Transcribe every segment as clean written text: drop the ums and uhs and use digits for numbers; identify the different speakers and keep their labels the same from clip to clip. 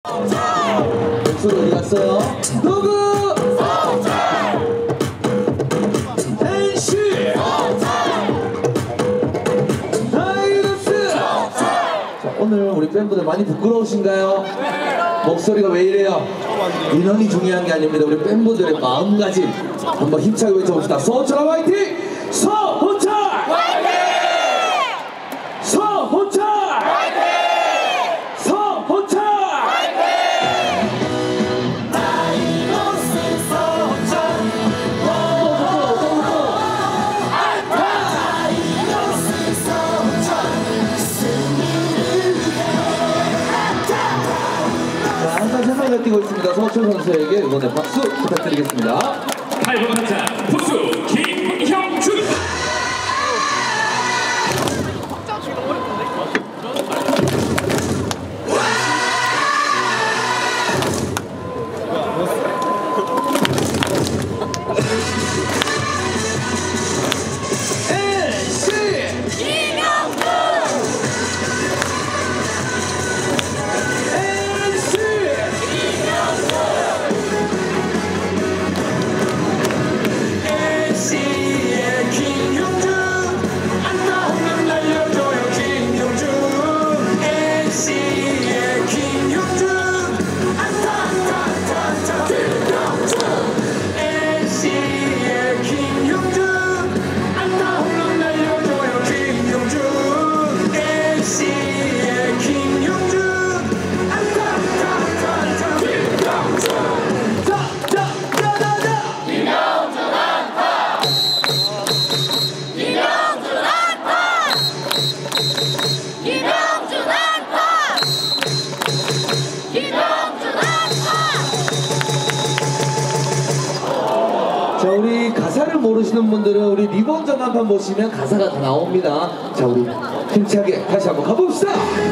Speaker 1: 목소리 어디 갔어요? 누구? NC 다이너스. 자, 오늘 우리 팬분들 많이 부끄러우신가요? 목소리가 왜 이래요? 인원이 중요한 게 아닙니다. 우리 팬분들의 마음가짐 한번 힘차게 외쳐봅시다. 서호철 화이팅! 서호철 화이팅! 서호철 화이팅! 서호철 화이팅! 다이너스 서호철 다이너스 서호철 승리를 자, 항상 세상을 뛰고 있습니다. 서호철 선수에게 응원의 박수 부탁드리겠습니다.
Speaker 2: 8번 타자 포수 김형준.
Speaker 1: 자, 우리 가사를 모르시는 분들은 우리 리본 전간판 보시면 가사가 다 나옵니다. 자, 우리 힘차게 다시 한번 가봅시다.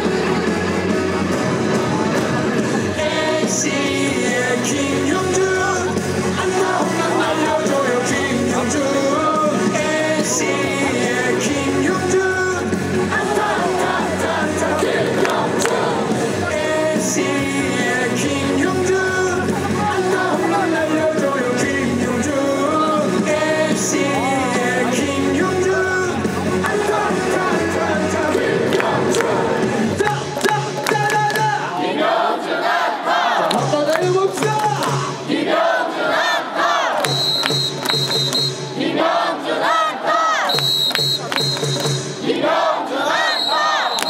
Speaker 3: NC의 김형준 안 나오면 알려줘요 김형준. NC의 김형준 안타타타타 김형준. NC의 김형준 안 나오면 알려줘요 김형준. NC의 김형준 안타타타타 김형준.
Speaker 1: 짜짜짜라라
Speaker 3: 김형준 안타.
Speaker 1: 자, 한번 더 해봅시다.
Speaker 3: 김형준 안타. 김형준 안타. 김형준 안타.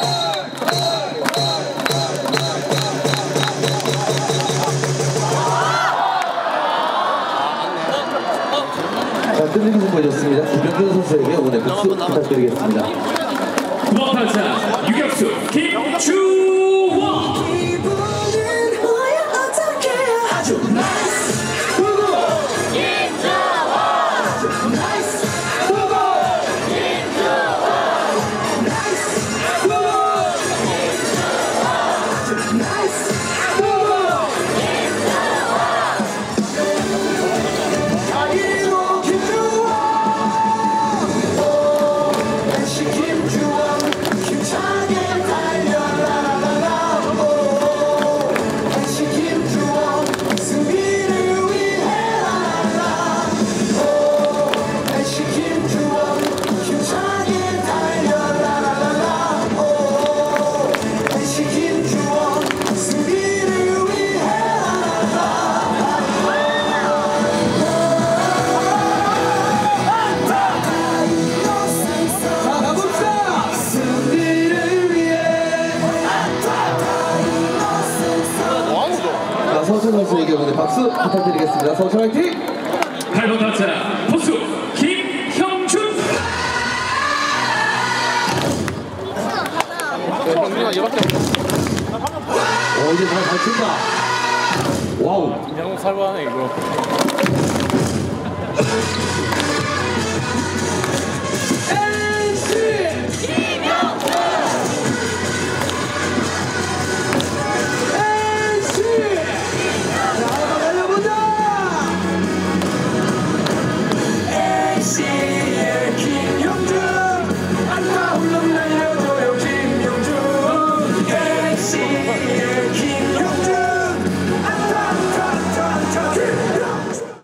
Speaker 1: 자, 끝내기 승부해줬습니다. 김병준 선수에게 응원의 박수 부탁드리겠습니다.
Speaker 2: 9번 타자 유격수 김주원.
Speaker 3: 기분은 뭐야 어떻게 아주 나이스.
Speaker 1: 누구?
Speaker 3: 김주원. 나이스.
Speaker 1: 누구?
Speaker 3: 김주원. 나이스.
Speaker 1: 누구?
Speaker 3: 나이스.
Speaker 1: 누구?
Speaker 3: 아이고 김주원. 오 NC 김주원 힘차게 달려라. 오 NC 김주원 승리를 위해 라라라. 오 NC 김주원 힘차게 달려라. 오 NC 김주원 승리를 위해
Speaker 1: 자, 가봅시다. 승리를 위해. 자, 서호철 선수에게 응원의 박수 부탁드리겠습니다. 서호철 화이팅!
Speaker 2: 8번 타자 포수 김형준.
Speaker 1: 오, 이제 잘 친다. 와우.
Speaker 4: 그냥 살벌하네 이거.